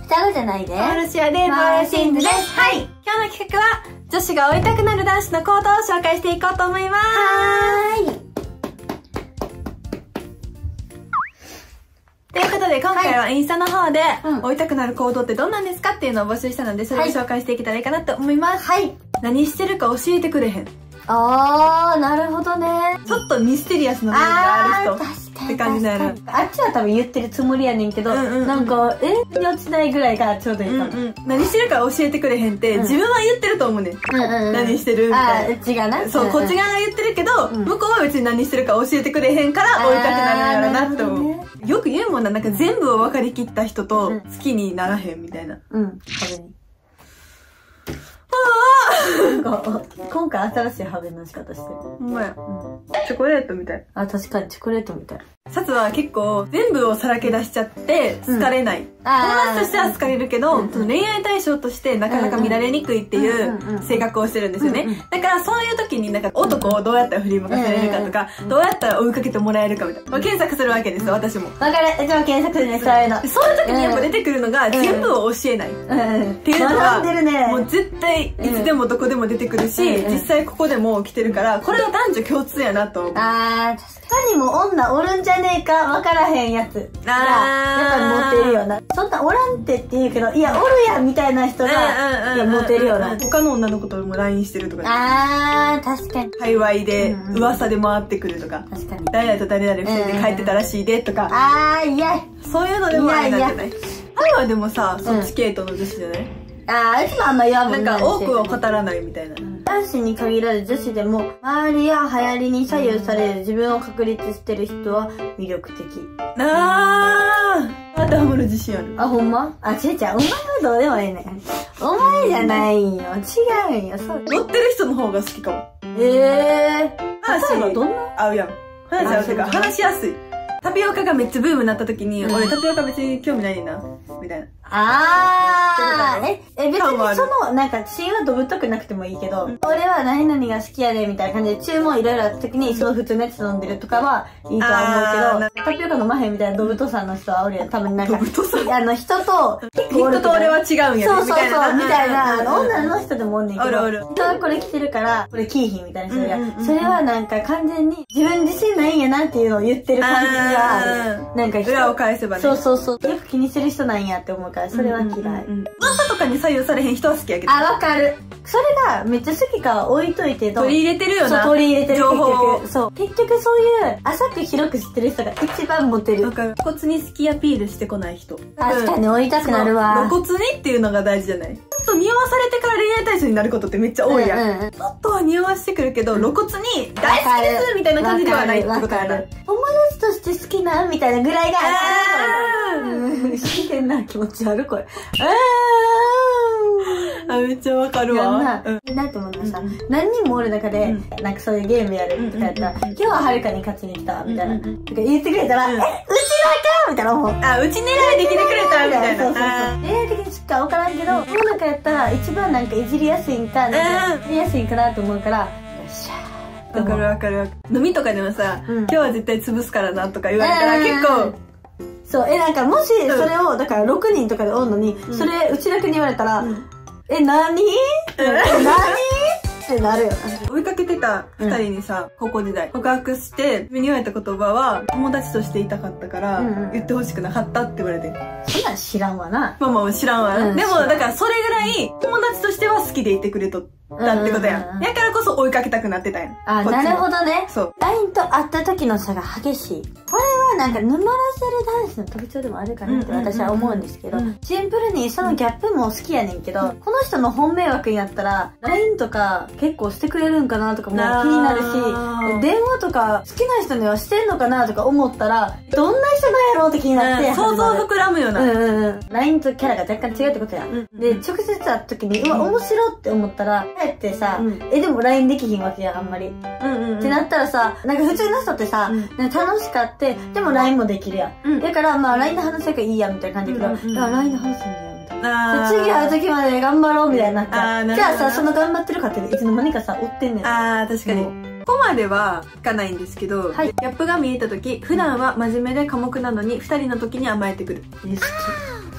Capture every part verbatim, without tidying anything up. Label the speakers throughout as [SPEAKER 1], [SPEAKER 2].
[SPEAKER 1] タロじゃないで。
[SPEAKER 2] マルシアでマルシンズです。はい。今日の企画は、女子が追いたくなる男子の行動を紹介していこうと思います。
[SPEAKER 1] はーい。
[SPEAKER 2] ということで、今回はインスタの方で、
[SPEAKER 1] うん、
[SPEAKER 2] 追いたくなる行動ってどんなんですかっていうのを募集したので、それを紹介していけたらいいかなと思います。
[SPEAKER 1] はい。
[SPEAKER 2] 何してるか教えてくれへん。
[SPEAKER 1] あー、なるほどね。
[SPEAKER 2] ちょっとミステリアスな部分がある人。
[SPEAKER 1] あー、確かに。
[SPEAKER 2] って感じだよね。
[SPEAKER 1] あっちは多分言ってるつもりやねんけど、うんうんうん、なんか、えに落ちないぐらいがちょうどいいかも。うんうん、
[SPEAKER 2] 何してるか教えてくれへんって、うん、自分は言ってると思うねん。うんうんうん、何してるみたいな。
[SPEAKER 1] あ、うちがな。
[SPEAKER 2] そう、うんうん、こっち側が言ってるけど、うん、向こうは別に何してるか教えてくれへんから追いたくなるんやろなって思う。ね、よく言うもんな、なんか全部を分かりきった人と好きにならへんみたいな。
[SPEAKER 1] うん、壁に。今回新しいハベの仕方してる。
[SPEAKER 2] ほんまや。うん、チョコレートみたい。
[SPEAKER 1] あ、確かにチョコレートみたい。
[SPEAKER 2] サツは結構全部をさらけ出しちゃって好かれない。うん、友達としては好かれるけど、うん、その恋愛対象としてなかなか見られにくいっていう性格をしてるんですよね。だからそういう時になんか男をどうやったら振り向かせれるかとか、どうやったら追いかけてもらえるかみたいな。まあ、検索するわけですよ、私も。
[SPEAKER 1] わかる。うちも検索するね、そういうの。
[SPEAKER 2] そういう時にやっぱ出てくるのが全部を教えない。っていうのは、もう絶対いつでもどこでも出てくるし、実際ここでも来てるから、これは男女共通やなと思う。
[SPEAKER 1] あー、確かにも女おるんじゃねえか分からへんやつがやっぱりモテるよな。そんなおらんってって言うけど、いやおるやんみたいな人がいやモテるよな。
[SPEAKER 2] 他の女の子とも ライン してるとか。
[SPEAKER 1] あー、確かに。
[SPEAKER 2] 界隈で噂で回ってくるとか。確かに。誰々と誰々二人で帰ってたらしいでとか。
[SPEAKER 1] あー、いや。
[SPEAKER 2] そういうのでもあれなんじゃない？あれはでもさ、そっち系統の女子じゃない？
[SPEAKER 1] あー、うちもあんま言わんもん。
[SPEAKER 2] なんか多くは語らないみたいな。
[SPEAKER 1] 男子に限らず女子でも周りや流行りに左右される自分を確立してる人は魅力的。
[SPEAKER 2] あー、またハマる自信ある。
[SPEAKER 1] あ、ほんま？あ、ちえちゃん、お前はどうでもいいね。お前じゃないんよ。違うんよ。そう。
[SPEAKER 2] 乗ってる人の方が好きかも。
[SPEAKER 1] ええー。
[SPEAKER 2] 話
[SPEAKER 1] はどんな？
[SPEAKER 2] 合うやん。話合うっていうか、話しやすい。タピオカがめっちゃブームになった時に、俺タピオカ別に興味ないねんな。みたいな。
[SPEAKER 1] あー、え、え、別にその、なんか、芯はどぶっとくなくてもいいけど、うん、俺は何々が好きやで、みたいな感じで注文いろいろあった時に、その普通のやつ飲んでるとかはいいとは思うけど、タピオカ飲まへんみたいなどぶとさんの人はおるやん。多分なんか、どぶとさんあの、人と、結構
[SPEAKER 2] 人と俺は違うんやね。
[SPEAKER 1] そうそうそう、みたいな、女の人でもおんねんけど、
[SPEAKER 2] おるおる
[SPEAKER 1] 人はこれ着てるから、これ着いひんみたいな人が、それはなんか完全に自分自身ないんやなっていうのを言ってる感じがある。なんか、
[SPEAKER 2] 裏を返せばね。
[SPEAKER 1] そうそうそう。よく気にする人なんやって思うから、それは嫌い。
[SPEAKER 2] 噂とかに左右されへん人は好きやけど。
[SPEAKER 1] あ、わかる。それがめっちゃ好きかは置いといてど。
[SPEAKER 2] 取り入れてるよな。
[SPEAKER 1] そう、取り入れてる。結局。そう。結局そういう浅く広く知ってる人が一番モテる。
[SPEAKER 2] わかる。露骨に好きアピールしてこない人。
[SPEAKER 1] 確かに追いたくなるわ。
[SPEAKER 2] 露骨にっていうのが大事じゃない？ちょっと匂わされてから恋愛対象になることってめっちゃ多いやん。うんうん、ちょっとは匂わしてくるけど、露骨に大好きですみたいな感じではないってことやな。友
[SPEAKER 1] 達として好きなみたいなぐらいが。真剣な気持ちあるこれ。
[SPEAKER 2] あ、めっちゃわかるわ。
[SPEAKER 1] な、うん、なと思うのさ、何人もおる中で、なんかそういうゲームやるとかやったら、今日ははるかに勝ちに来たみたいな。とか言ってくれたら、え、うちらかみたいな思う。
[SPEAKER 2] あ、うち狙いできてくれたみたいな。
[SPEAKER 1] そうそうそう。恋愛的にしかわからんけど、この中やったら一番なんかいじりやすいんか、なんかやりやすいんかなと思うから、よっしゃー。
[SPEAKER 2] わかるわかる。飲みとかでもさ、今日は絶対潰すからなとか言われたら結構、
[SPEAKER 1] そう、え、なんかもしそれを、だからろくにんとかでおんのに、それうちだけに言われたら、え、なになにってなるよな。
[SPEAKER 2] 追いかけてた二人にさ、高校時代、告白して、目に言われた言葉は、友達としていたかったから、言ってほしくなかったって言われて。
[SPEAKER 1] そんなん知らんわな。
[SPEAKER 2] まあまあ知らんわ。でも、だからそれぐらい、友達としては好きでいてくれとったってことやん。やからこそ追いかけたくなってたやん。
[SPEAKER 1] あ、なるほどね。
[SPEAKER 2] そう。
[SPEAKER 1] ライン と会った時の差が激しい。これはなんか沼らせる男子の特徴でもあるかなって私は思うんですけど、シンプルにそのギャップも好きやねんけど、この人の本命枠になったら、ライン とか結構してくれるんかなとかも気になるし、電話とか好きな人にはしてんのかなとか思ったら、どんな人なんやろうって気になって。
[SPEAKER 2] 想像膨らむよな。
[SPEAKER 1] うんうんうん。ライン とキャラが若干違うってことや。で、直接会った時に、うわ、面白って思ったら、帰ってさ、え、でも ライン できひんわけやん、あんまり。ってなったらさ、なんか普通の人ってさ、楽しかって、でも ライン もできるやん。だからまあ ライン で話せばいいやんみたいな感じだけど、だから ライン で話すんだよみたいな。次会う時まで頑張ろうみたいになっちゃう。じゃあさ、その頑張ってるかっていつの間にかさ、追ってんねん。
[SPEAKER 2] あー、確かに。ここまではいかないんですけど、はい、ギャップが見えた時、普段は真面目で寡黙なのに、二人の時に甘えてくる。
[SPEAKER 1] 好き。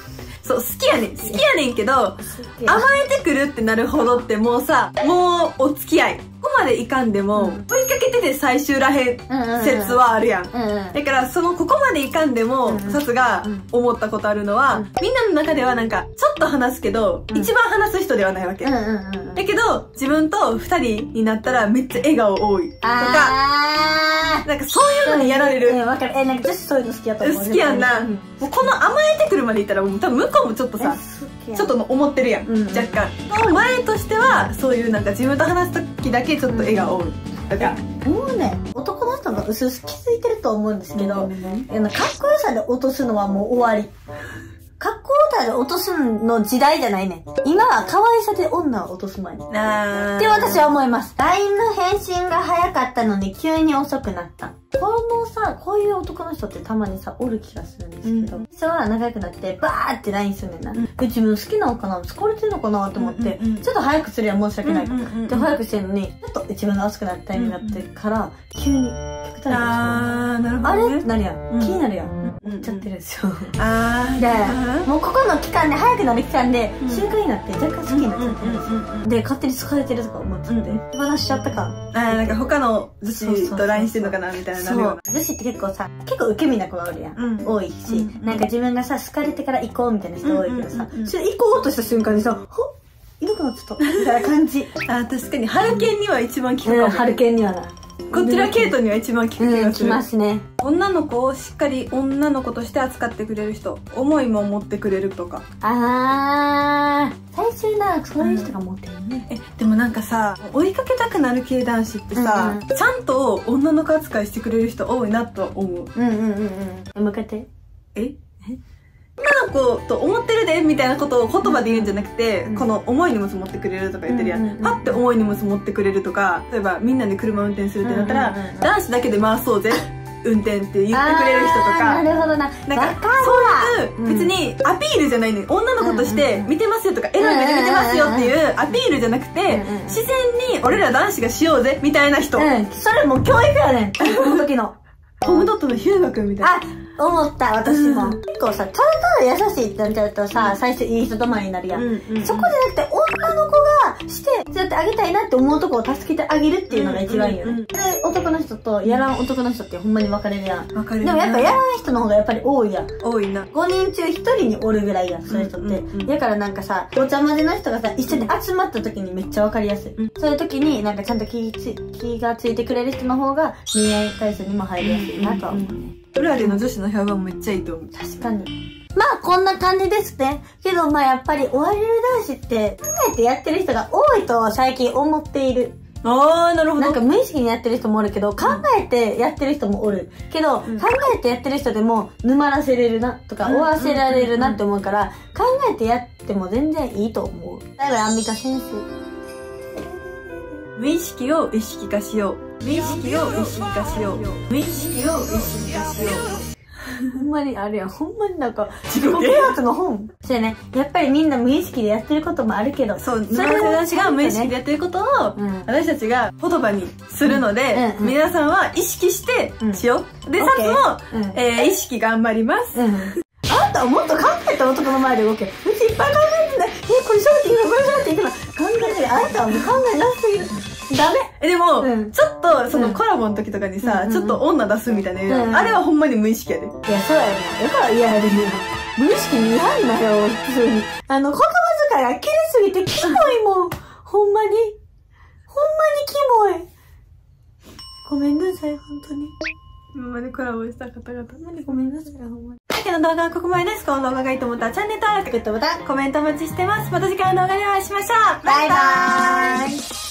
[SPEAKER 2] そう、好きやねん。好きやねんけど、甘えてくるってなるほどってもうさ、もうお付き合い。ここまでいかんでも、うん、追いかけてて最終らへん説はあるやん。だから、そのここまでいかんでも、さすが思ったことあるのは、うん、みんなの中ではなんか、ちょっと話すけど、うん、一番話す人ではないわけ。だけど、自分と二人になったらめっちゃ笑顔多い。とか、なんかそういうのにやられる。
[SPEAKER 1] わかる。え、なんか女子そういうの好きやと思う。
[SPEAKER 2] 好きやんな。もうこの甘えてくるまでいったら、もう多分向こうもちょっとさ、ちょっと思ってるやん、うん、若干。その前としてはそういうなんか自分と話す時だけちょっと笑顔多いとか。
[SPEAKER 1] もうね、男の人がうすうす気づいてると思うんですけど、うん、かっこよさで落とすのはもう終わり。かっこよさで落とすの時代じゃないね。今は可愛さで女を落とす前に。って私は思います。ライン の返信が早かったのに急に遅くなった。このさ、こういう男の人ってたまにさ、おる気がするんですけど、うん、人は仲良くなって、バーって ライン するねんな。うん、で、自分好きなのかな疲れてるのかなと思って、ちょっと早くすりゃ申し訳ない。で、早くしてるのに、ちょっと自分が熱くなったタイミングになってから、急に、極端に。
[SPEAKER 2] あー、なるほど、ね。
[SPEAKER 1] あれってなるやん。気になるやん。言っちゃってるんですよ。あー。で、もうここの期間で、早くなる期間で、習慣になって若干好きになっちゃってるんですよ。で、勝手に疲れてるとか思っちゃって、手放しちゃったか。
[SPEAKER 2] あー、なんか他の女子と ライン してんのかなみたいな。
[SPEAKER 1] そう。女子って結構さ、結構受け身な子がおるやん。うん、多いし、うん、なんか自分がさ、好かれてから行こうみたいな人多いけどさ、それ行こうとした瞬間にさ、ほっ、いなくなっちゃった。みたいな感じ。
[SPEAKER 2] あ、確かに、ハルケンには一番効くかも。
[SPEAKER 1] ハルケンにはな。
[SPEAKER 2] こちらケイトには一番効く気がする。うん、
[SPEAKER 1] きますね。
[SPEAKER 2] 女の子をしっかり女の子として扱ってくれる人、思いも持ってくれるとか。
[SPEAKER 1] あー、最終な、そういう人が持ってるね。
[SPEAKER 2] うん、え、でもなんかさ、追いかけたくなる系男子ってさ、うんうん、ちゃんと女の子扱いしてくれる人多いなと思う。
[SPEAKER 1] うんうんうんうん。向かって。
[SPEAKER 2] ええ女の子と思ってるでみたいなことを言葉で言うんじゃなくて、うん、この重い荷物持ってくれるとか言ってるやん。パッて重い荷物持ってくれるとか、例えばみんなで車運転するってなったら、男子だけで回そうぜ。運転って言ってくれる人とか。
[SPEAKER 1] なるほどな。
[SPEAKER 2] なんか、そういう、別にアピールじゃないね。女の子として見てますよとか、エロい目で見てますよっていうアピールじゃなくて、自然に俺ら男子がしようぜみたいな人。うん、
[SPEAKER 1] それもう教育やねん。この時の。
[SPEAKER 2] コムドットのヒューガ君みたいな。
[SPEAKER 1] あ、思った、私も。結構さ、ただただ優しいってなっちゃうとさ、最初いい人止まりになるやん。そこじゃなくて、女の子がして、そうやってあげたいなって思うとこを助けてあげるっていうのが一番いいよね。で、男の人とやらん男の人ってほんまに分かれるやん。分かれる。でもやっぱやらん人の方がやっぱり多いやん。
[SPEAKER 2] 多いな。
[SPEAKER 1] ごにん中ひとりにおるぐらいやん、そういう人って。だからなんかさ、お茶混ぜの人がさ、一緒に集まった時にめっちゃ分かりやすい。そういう時になんかちゃんと気がついてくれる人の方が、恋愛対象にも入りやすいなとは思うね。
[SPEAKER 2] 裏での女子の評判めっちゃいいと思う。
[SPEAKER 1] 確かに。まあこんな感じですね。けどまあやっぱり追われる男子って考えてやってる人が多いと最近思っている。
[SPEAKER 2] ああ、なるほど。
[SPEAKER 1] なんか無意識にやってる人もおるけど、考えてやってる人もおる。けど、うん、考えてやってる人でも沼らせれるなとか、追わせられるなって思うから、考えてやっても全然いいと思う。だいぶアンミカ先生。
[SPEAKER 2] 無意識を意識化しよう。無意識を意識化しよう。無意識を意識化しよう。
[SPEAKER 1] ほんまにあれやん。ほんまになんか、自己啓発の本。そうやね。やっぱりみんな無意識でやってることもあるけど。
[SPEAKER 2] そう、それを私が無意識でやってることを、私たちが言葉にするので、皆さんは意識してしよう。で、サツも、え意識頑張ります。
[SPEAKER 1] あんたはもっと考えた男の前で動け。うちいっぱい考えてない。え、これそうっていいのこれそうっていいの考えてあんたはもう考えなすぎる。ダメ。
[SPEAKER 2] え、でも、うん、ちょっと、そのコラボの時とかにさ、うん、ちょっと女出すみたいな、うん、あれはほんまに無意識やで。いや、
[SPEAKER 1] そうやね。だから嫌やでね。無意識にやんなよ、普通に。あの、言葉遣いが綺麗すぎてキモいもん。ほんまに。ほんまにキモい。ごめんなさい、本当に。
[SPEAKER 2] 今までコラボした方々。
[SPEAKER 1] ほんまにごめんなさい、ほんまに。
[SPEAKER 2] 今日の動画はここまでです。この動画がいいと思ったらチャンネル登録、グッドボタン、コメントお待ちしてます。また次回の動画でお会いしましょう。バイバーイ。